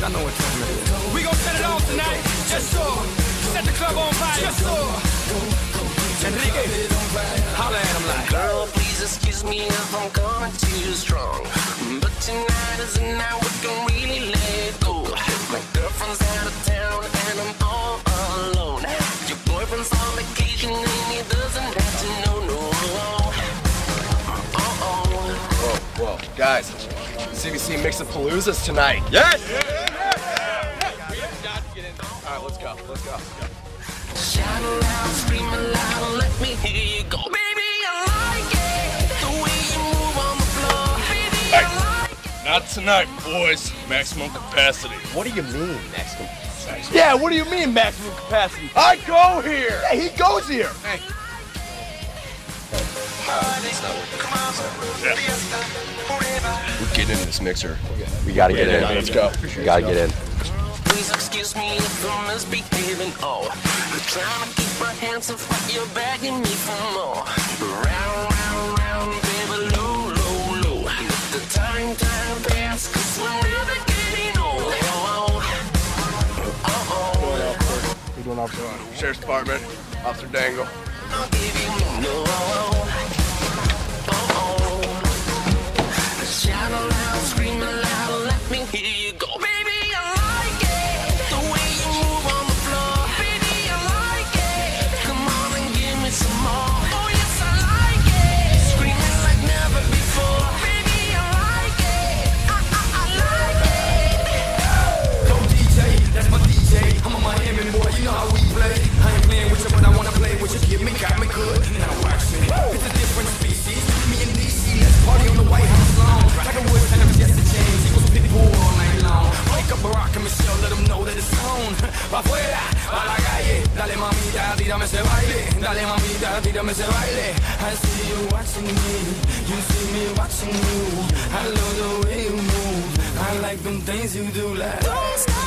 I know what time it is. We gon' set it off tonight. Yes, sir. Set the club on fire. Yes, sir. Enrique, holla at him like. Girl, please excuse me if I'm coming too strong, but tonight is the night we can really let go. My girlfriend's out of town and I'm all alone. Your boyfriend's on vacation and he doesn't have to know, no. Whoa, guys, CBC Mixa-Palooza's tonight. Yes! All right, let's go. Shout aloud, scream aloud, let me hear you go. Baby, I like it, the way you move on the floor. Baby, I like it. Not tonight, boys. Maximum capacity. What do you mean, maximum capacity? Yeah, what do you mean maximum capacity? I go here! Yeah, he goes here. Hey. We're getting in this mixer. We gotta get in. Let's go. We gotta get in. Please excuse me if I'm misbehaving. Oh, I'm trying to keep my hands off, but you're begging me for more. Round, round, round, baby, low, low, low. Let the time pass, 'cause we're never getting old. Who's going off to Sheriff's Department? Officer Dangle. I'll give you no. Shout aloud, scream aloud, let me hear you go. Baby, I like it, the way you move on the floor. Baby, I like it, come on and give me some more. Oh yes, I like it, screaming like never before. Baby, I like it, I like it. Go DJ, that's my DJ. I'm a Miami boy, you know how we play. I ain't playing with you, but I wanna play with you. Give me, got me good. Now watch me. It's a different species. Me and DC, let's party on the White House lawn. Like a wood time, just a change. Equals people all night long. Wake up Barack and Michelle, let them know that it's on. Pa' afuera, pa' la calle. Dale mamita, tírame ese baile. Dale mamita, tírame ese baile. I see you watching me. You see me watching you. I love the way you move. I like them things you do like. Don't stop.